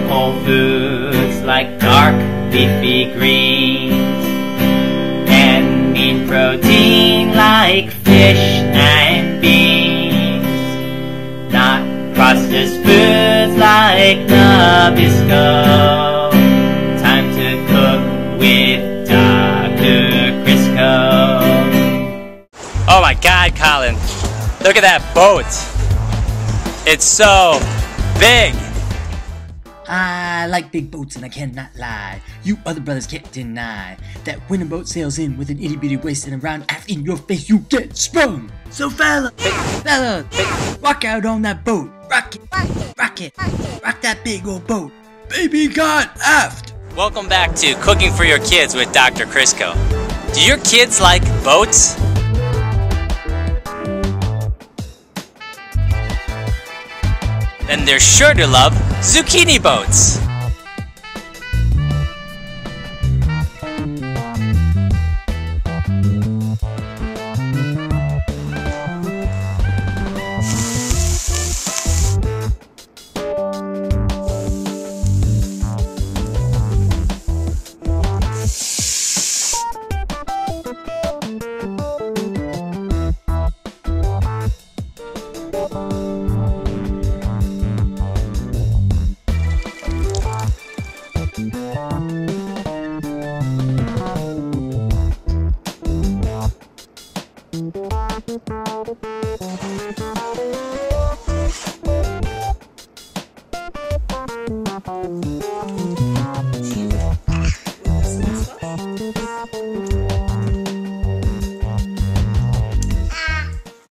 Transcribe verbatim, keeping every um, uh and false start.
whole foods like dark leafy greens, and mean protein like fish and beans, not processed foods like Nabisco. Time to cook with Doctor Crisco. Oh my God, Colin, look at that boat. It's so big. I like big boats and I cannot lie. You other brothers can't deny that when a boat sails in with an itty bitty waist and around aft in your face, you get sprung. So fella, fella, rock out on that boat. Rock it, rock it, rock that big old boat. Baby got aft. Welcome back to Cooking for Your Kids with Doctor Crisco. Do your kids like boats? Then they're sure to love zucchini boats.